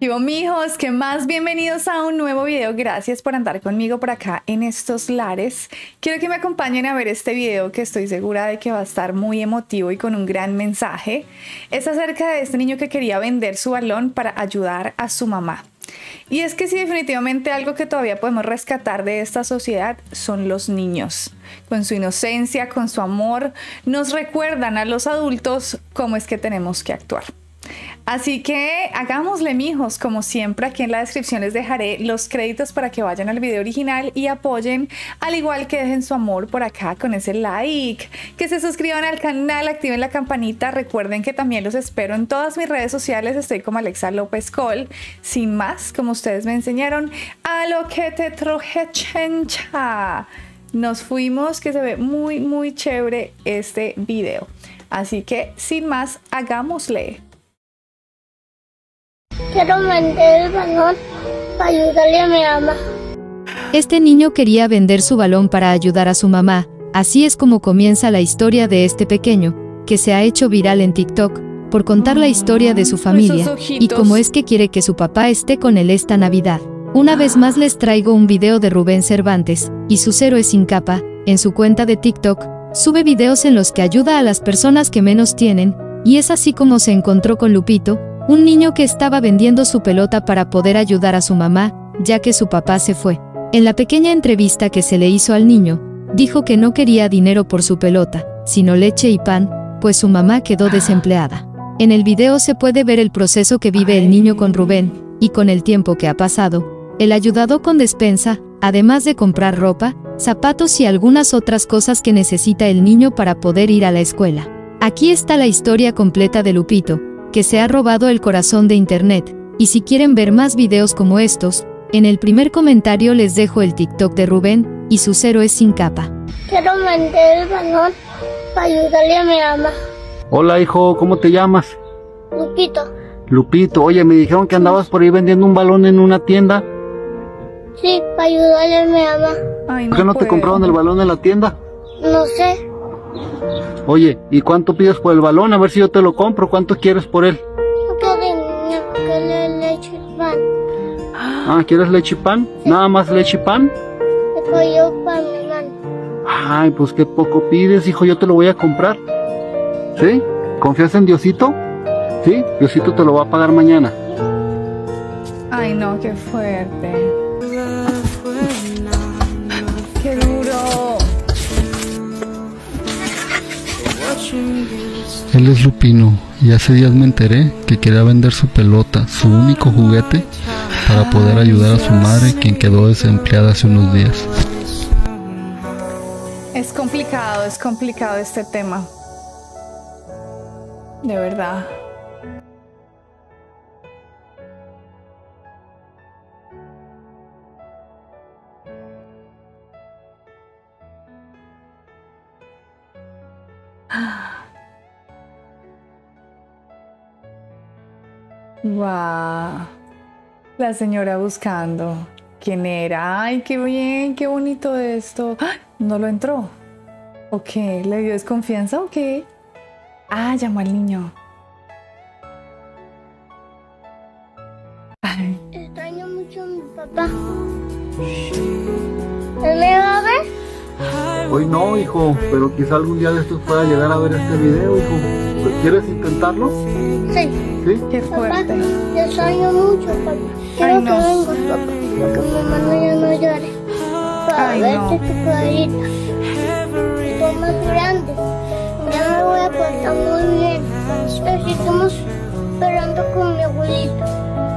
Yo, mijos, ¿qué más? Bienvenidos a un nuevo video. Gracias por andar conmigo por acá en estos lares. Quiero que me acompañen a ver este video que estoy segura de que va a estar muy emotivo y con un gran mensaje. Es acerca de este niño que quería vender su balón para ayudar a su mamá. Y es que sí, definitivamente algo que todavía podemos rescatar de esta sociedad son los niños. Con su inocencia, con su amor, nos recuerdan a los adultos cómo es que tenemos que actuar. Así que hagámosle, mijos. Como siempre, aquí en la descripción les dejaré los créditos para que vayan al video original y apoyen, al igual que dejen su amor por acá con ese like, que se suscriban al canal, activen la campanita. Recuerden que también los espero en todas mis redes sociales, estoy como Alexa López Col. Sin más, como ustedes me enseñaron, a lo que te troje chencha. Nos fuimos, que se ve muy chévere este video. Así que sin más, hagámosle. Quiero vender el balón para ayudarle a mi mamá. Este niño quería vender su balón para ayudar a su mamá. Así es como comienza la historia de este pequeño, que se ha hecho viral en TikTok, por contar la historia de su familia, y cómo es que quiere que su papá esté con él esta Navidad. Una vez más les traigo un video de Rubén Cervantes, y sus héroes sin capa. En su cuenta de TikTok, sube videos en los que ayuda a las personas que menos tienen, y es así como se encontró con Lupito, un niño que estaba vendiendo su pelota para poder ayudar a su mamá, ya que su papá se fue. En la pequeña entrevista que se le hizo al niño, dijo que no quería dinero por su pelota, sino leche y pan, pues su mamá quedó desempleada. En el video se puede ver el proceso que vive el niño con Rubén, y con el tiempo que ha pasado, él ayudado con despensa, además de comprar ropa, zapatos y algunas otras cosas que necesita el niño para poder ir a la escuela. Aquí está la historia completa de Lupito, que se ha robado el corazón de internet, y si quieren ver más videos como estos, en el primer comentario les dejo el TikTok de Rubén, y sus héroes sin capa. Quiero vender el balón para ayudarle a mi mamá. Hola hijo, ¿cómo te llamas? Lupito. Lupito, oye, me dijeron que andabas por ahí vendiendo un balón en una tienda. Sí, para ayudarle a mi mamá. Ay, ¿Por qué no te compraron el balón en la tienda? No sé. Oye, ¿y cuánto pides por el balón? A ver si yo te lo compro. ¿Cuánto quieres por él? No quiero dinero, quiero leche y pan. Ah, ¿quieres leche y pan? ¿Nada más leche y pan? Y pollo para mi mamá. Ay, pues qué poco pides, hijo, yo te lo voy a comprar. ¿Sí? ¿Confías en Diosito? ¿Sí? Diosito te lo va a pagar mañana. Ay, no, qué fuerte. Qué duro. Él es Lupino, y hace días me enteré que quería vender su pelota, su único juguete, para poder ayudar a su madre, quien quedó desempleada hace unos días. Es complicado este tema. De verdad. Wow. La señora buscando. ¿Quién era? Ay, qué bien, qué bonito esto. ¡Ah! No lo entró. Ok, ¿le dio desconfianza o qué? Ah, llamó al niño. Ay. Extraño mucho a mi papá. ¿Él me va a ver? Hoy no, hijo, pero quizá algún día de estos pueda llegar a ver este video, hijo. ¿Quieres intentarlo? Sí. ¿Sí? Qué Papá, fuerte. te extraño mucho, papá. Quiero Ay, no. que vengas, papá. Porque mi mamá ya no llore. Para Ay, verte no. tu carita. Estoy más grande. Ya me voy a portar muy bien. Estamos esperando con mi abuelito.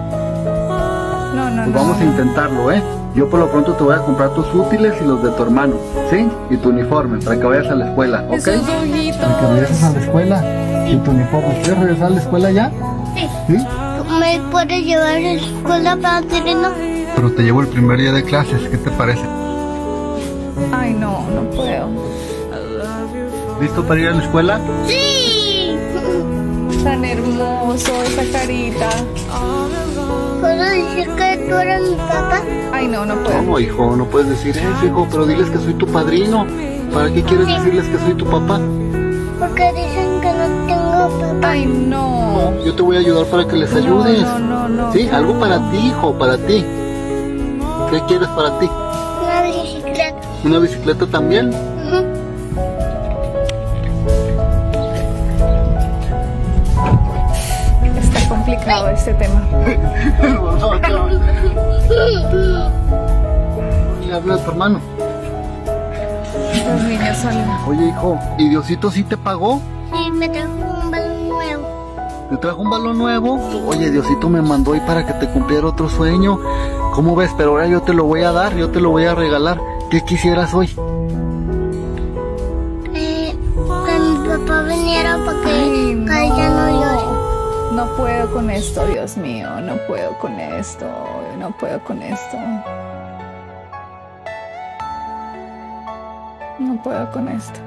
No. Pues vamos a intentarlo, ¿eh? Yo por lo pronto te voy a comprar tus útiles y los de tu hermano, ¿sí? Y tu uniforme, para que vayas a la escuela, ¿ok? Esos ojitos. Para que regreses a la escuela. ¿Y tu uniforme? ¿Quieres regresar a la escuela ya? Sí. ¿Sí? ¿Me puedes llevar a la escuela para Serena? Pero te llevo el primer día de clases, ¿qué te parece? Ay, no puedo. ¿Listo para ir a la escuela? ¡Sí! Tan hermoso esa carita. ¿Puedo decir que tú eres mi papá? Ay, no puedo. No, hijo, no puedes decir eso, hijo, pero diles que soy tu padrino. ¿Para qué quieres decirles que soy tu papá? Porque dicen que no tengo papá. Ay, no. Yo te voy a ayudar para que les ayudes. No. Sí, algo para ti, hijo, para ti. ¿Qué quieres para ti? Una bicicleta. ¿Una bicicleta también? Ujú. Está complicado este tema. Le habla a tu hermano. Los niños son... Oye, hijo, ¿y Diosito sí te pagó? Sí, me trajo un balón nuevo. ¿Te trajo un balón nuevo? Oye, Diosito me mandó hoy para que te cumpliera otro sueño. ¿Cómo ves? Pero ahora yo te lo voy a dar, yo te lo voy a regalar. ¿Qué quisieras hoy? Que mi papá viniera para Ay, que ella no llore. No puedo con esto, Dios mío. No puedo con esto. No puedo con esto. No puedo con esto.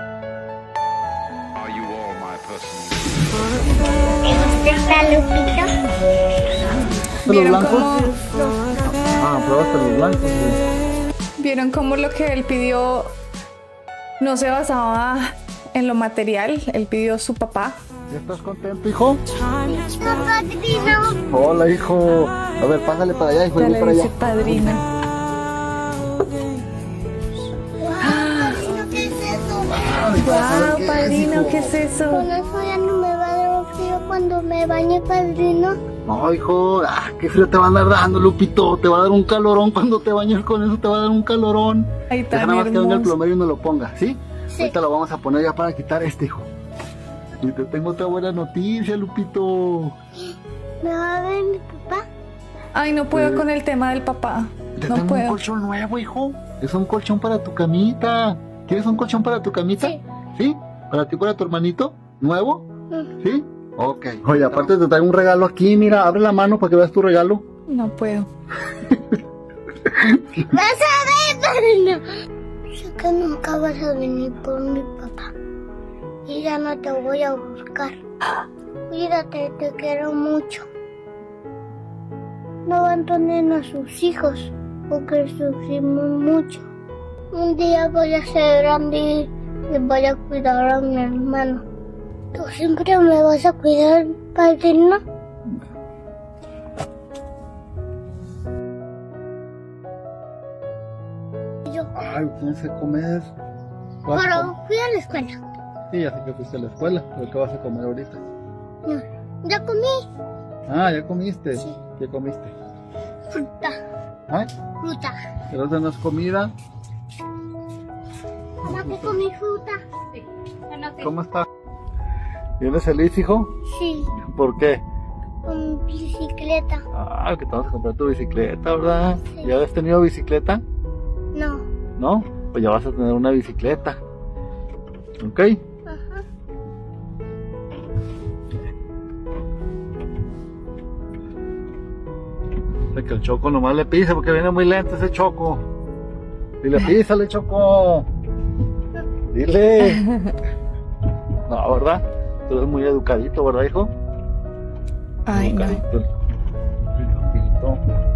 ¿Está Lupita? ¿Los ¿Vieron blancos? cómo, Ah, probaste los blancos. Sí. vieron cómo lo que él pidió no se basaba en lo material? Él pidió su papá. ¿Ya estás contento, hijo? Padrino. Hola, hijo. A ver, pásale para allá, hijo, Ya ven le para allá. dice padrino. Padrino, ¿qué es eso? Wow, padrino, ¿qué es eso? Con eso ya no me va a dar frío cuando me bañe, padrino. No, hijo, qué frío te va a andar dando, Lupito. Te va a dar un calorón cuando te bañes con eso, te va a dar un calorón. Ay, Deja tan nada más que venga el hermoso. plomero y me lo ponga, ¿sí? Sí. Ahorita lo vamos a poner ya para quitar este, hijo. Y te tengo otra buena noticia, Lupito. ¿Me va a ver mi papá? Ay, no puedo con el tema del papá. Te No tengo un puedo. colchón nuevo, hijo. Es un colchón para tu camita. ¿Quieres un colchón para tu camita? Sí. ¿Sí? ¿Para ti y para tu hermanito? ¿Nuevo? Mm. ¿Sí? Ok. Oye, aparte te traigo un regalo aquí. Mira, abre la mano para que veas tu regalo. No puedo. ¡Vas a ver, padrino! Sé que nunca vas a venir por mi papá. Y ya no te voy a buscar. Cuídate, te quiero mucho. No abandonen a sus hijos, porque sufrimos mucho. Un día voy a ser grande y voy a cuidar a mi hermano. ¿Tú siempre me vas a cuidar, padrino? Yo, Ay, no sé comer. pero fui a la escuela. Sí, ya sé que fuiste a la escuela. ¿Pero qué vas a comer ahorita? No, ya comí Ah, ¿ya comiste? Sí. ¿Qué comiste? fruta, ¿Ah? fruta. ¿Pero esa no es comida? ¿Ya que comí fruta? ¿Cómo está? ¿Vienes feliz, hijo? Sí, ¿Por qué? con bicicleta. Ah, que te vas a comprar tu bicicleta, ¿verdad? Sí. ¿Ya has tenido bicicleta? No, ¿No? Pues ya vas a tener una bicicleta. ¿Ok? ajá. Es que el Choco nomás le pisa porque viene muy lento ese Choco. Dile, písale, Choco. Dile. No, ¿verdad? Tú eres muy educadito, ¿verdad, hijo? Ay, no. Educadito. Educadito.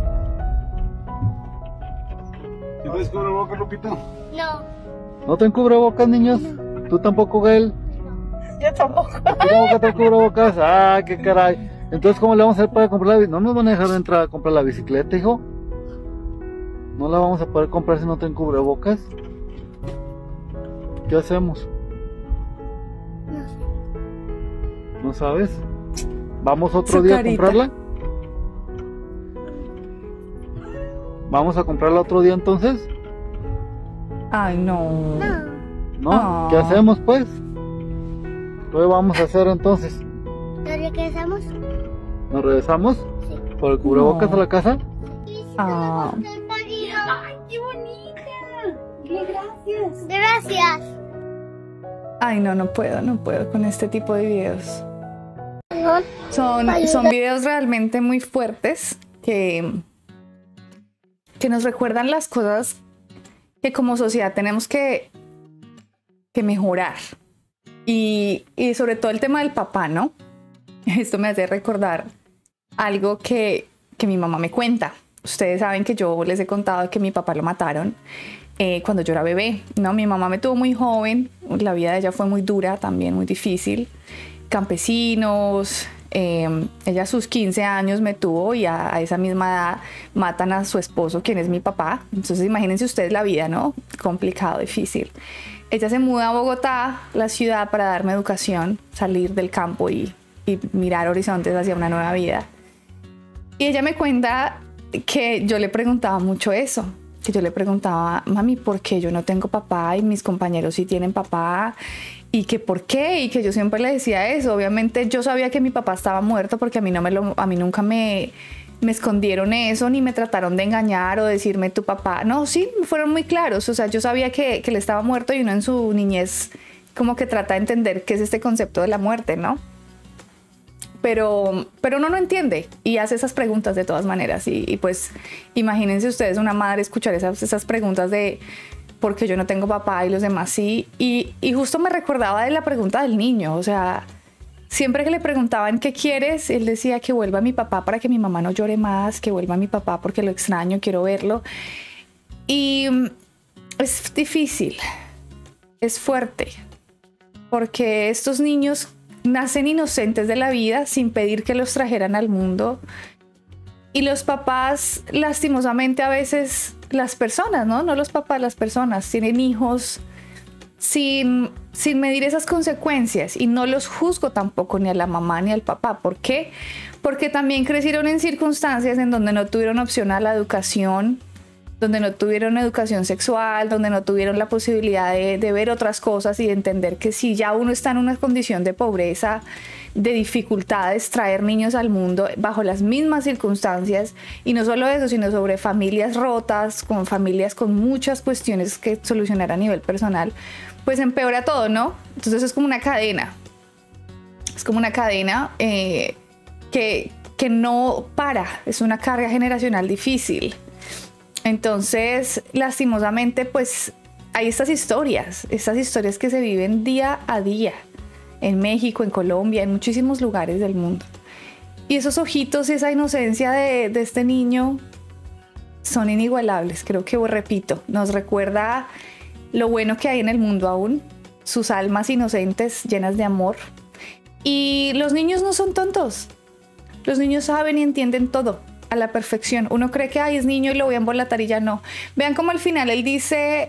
¿Sí puedes cubrebocas, Lupito? No, ¿No te cubrebocas, niños? ¿Tú tampoco, Gael? Yo tampoco. ¿Tú tampoco te cubrebocas? Ah, qué caray. Entonces, ¿cómo le vamos a hacer para comprar la bicicleta? ¿No nos van a dejar entrar a comprar la bicicleta, hijo? ¿No la vamos a poder comprar si no te cubrebocas? ¿Qué hacemos? no sé. ¿No sabes? ¿Vamos otro Su día carita. a comprarla? ¿Vamos a comprarla otro día entonces? Ay, no. No, ¿No? Ah. ¿Qué hacemos pues? ¿Qué vamos a hacer entonces? ¿ya regresamos? ¿Nos regresamos? Sí. ¿Por el cubrebocas No. a la casa? Ah. ¡Ay, qué bonita! Gracias. Gracias. Ay, no, no puedo con este tipo de videos. No, Son videos realmente muy fuertes que nos recuerdan las cosas que como sociedad tenemos que mejorar. Y sobre todo el tema del papá, ¿no? Esto me hace recordar algo que mi mamá me cuenta. Ustedes saben que yo les he contado que mi papá lo mataron cuando yo era bebé, ¿no? Mi mamá me tuvo muy joven, la vida de ella fue muy dura, también muy difícil. campesinos. Ella a sus 15 años me tuvo y a esa misma edad matan a su esposo, quien es mi papá. Entonces imagínense ustedes la vida, ¿no? Complicado, difícil. Ella se muda a Bogotá, la ciudad, para darme educación, salir del campo y mirar horizontes hacia una nueva vida. Y ella me cuenta que yo le preguntaba mucho eso, que yo le preguntaba, mami, ¿por qué yo no tengo papá y mis compañeros sí tienen papá? Y que por qué, y que yo siempre le decía eso. Obviamente yo sabía que mi papá estaba muerto porque a mí nunca me escondieron eso, ni me trataron de engañar o decirme tu papá. No, sí, fueron muy claros. O sea, yo sabía que él estaba muerto y uno en su niñez como que trata de entender qué es este concepto de la muerte, ¿no? Pero uno no entiende y hace esas preguntas de todas maneras. Y pues imagínense ustedes una madre escuchar esas preguntas de ¿por qué yo no tengo papá y los demás sí? Y justo me recordaba de la pregunta del niño. O sea, siempre que le preguntaban ¿qué quieres? Él decía que vuelva mi papá para que mi mamá no llore más, que vuelva mi papá porque lo extraño, quiero verlo. Y es difícil, es fuerte, porque estos niños nacen inocentes de la vida sin pedir que los trajeran al mundo. Y los papás, lastimosamente, a veces las personas, no los papás, las personas tienen hijos sin medir esas consecuencias, y no los juzgo tampoco ni a la mamá ni al papá. ¿Por qué? Porque también crecieron en circunstancias en donde no tuvieron opción a la educación, donde no tuvieron educación sexual, donde no tuvieron la posibilidad de ver otras cosas y de entender que si ya uno está en una condición de pobreza, de dificultades, traer niños al mundo bajo las mismas circunstancias, y no solo eso, sino sobre familias rotas, con familias con muchas cuestiones que solucionar a nivel personal, pues empeora todo, ¿no? Entonces es como una cadena, que no para, es una carga generacional difícil. Entonces, lastimosamente, pues hay estas historias que se viven día a día en México, en Colombia, en muchísimos lugares del mundo. Y esos ojitos y esa inocencia de este niño son inigualables. Creo que, repito, nos recuerda lo bueno que hay en el mundo aún, sus almas inocentes, llenas de amor. Y los niños no son tontos. Los niños saben y entienden todo a la perfección. Uno cree que es niño y lo voy a embolatar y ya no. Vean cómo al final él dice,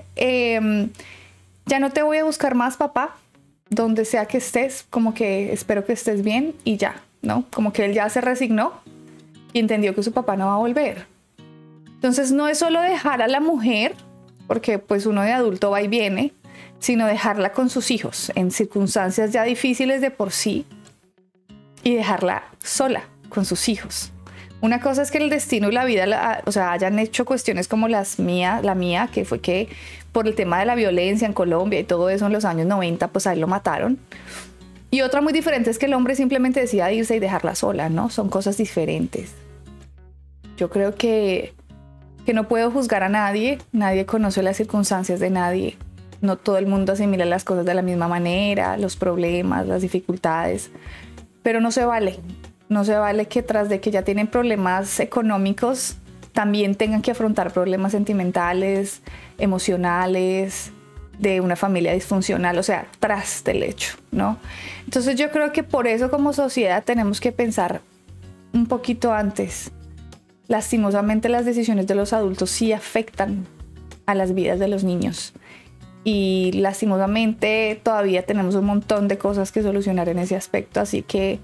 ya no te voy a buscar más, papá, donde sea que estés, como que espero que estés bien y ya, ¿no? Como que él ya se resignó y entendió que su papá no va a volver. Entonces no es solo dejar a la mujer, porque pues uno de adulto va y viene, sino dejarla con sus hijos en circunstancias ya difíciles de por sí y dejarla sola con sus hijos. Una cosa es que el destino y la vida, hayan hecho cuestiones como la mía, que fue que por el tema de la violencia en Colombia y todo eso en los años 90, pues ahí lo mataron. Y otra muy diferente es que el hombre simplemente decida irse y dejarla sola, ¿no? Son cosas diferentes. Yo creo que no puedo juzgar a nadie conoce las circunstancias de nadie. No todo el mundo asimila las cosas de la misma manera, los problemas, las dificultades, pero no se vale. No se vale que tras de que ya tienen problemas económicos, también tengan que afrontar problemas sentimentales, emocionales, de una familia disfuncional, o sea, tras del hecho, ¿no? Entonces yo creo que por eso como sociedad tenemos que pensar un poquito antes. Lastimosamente las decisiones de los adultos sí afectan a las vidas de los niños. Y lastimosamente todavía tenemos un montón de cosas que solucionar en ese aspecto, así que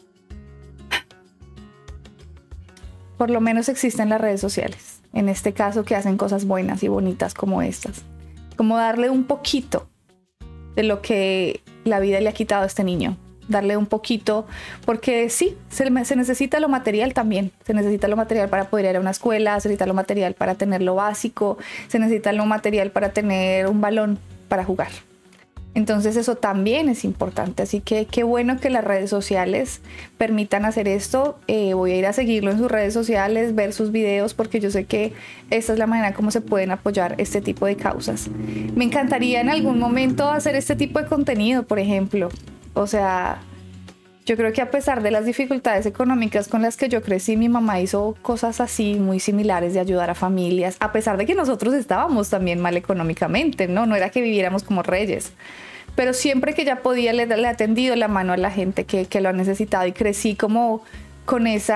por lo menos existen las redes sociales, en este caso, que hacen cosas buenas y bonitas como estas. Como darle un poquito de lo que la vida le ha quitado a este niño. Darle un poquito, porque sí, se necesita lo material también. Se necesita lo material para poder ir a una escuela, se necesita lo material para tener lo básico, se necesita lo material para tener un balón para jugar. Entonces eso también es importante, así que qué bueno que las redes sociales permitan hacer esto. Voy a ir a seguirlo en sus redes sociales, ver sus videos, porque yo sé que esta es la manera como se pueden apoyar este tipo de causas. Me encantaría en algún momento hacer este tipo de contenido, por ejemplo. O sea, yo creo que a pesar de las dificultades económicas con las que yo crecí, mi mamá hizo cosas así muy similares de ayudar a familias, a pesar de que nosotros estábamos también mal económicamente, ¿no? No era que viviéramos como reyes. pero siempre que ya podía le he atendido la mano a la gente que lo ha necesitado y crecí como con ese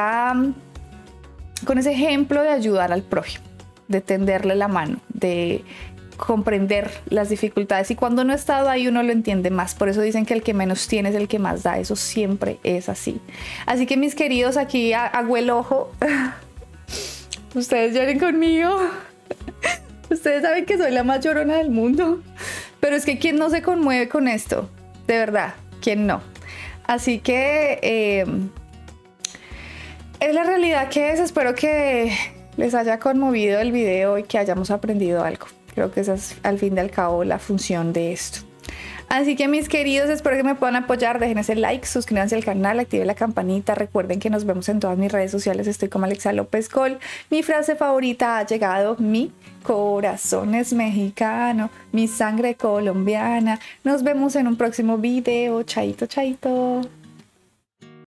ejemplo de ayudar al prójimo, de tenderle la mano, de comprender las dificultades, y cuando uno ha estado ahí uno lo entiende más. Por eso dicen que el que menos tiene es el que más da. Eso siempre es así. Así que mis queridos, aquí hago el ojo. Ustedes lloren conmigo. Ustedes saben que soy la más llorona del mundo, pero es que ¿quién no se conmueve con esto? De verdad, ¿quién no? Así que es la realidad que es. Espero que les haya conmovido el video y que hayamos aprendido algo. Creo que esa es al fin y al cabo la función de esto. Así que mis queridos, espero que me puedan apoyar. Dejen ese like, suscríbanse al canal, activen la campanita. Recuerden que nos vemos en todas mis redes sociales. Estoy como Alexa López Col. Mi frase favorita ha llegado: mi corazón es mexicano, mi sangre colombiana. Nos vemos en un próximo video. Chaito, chaito.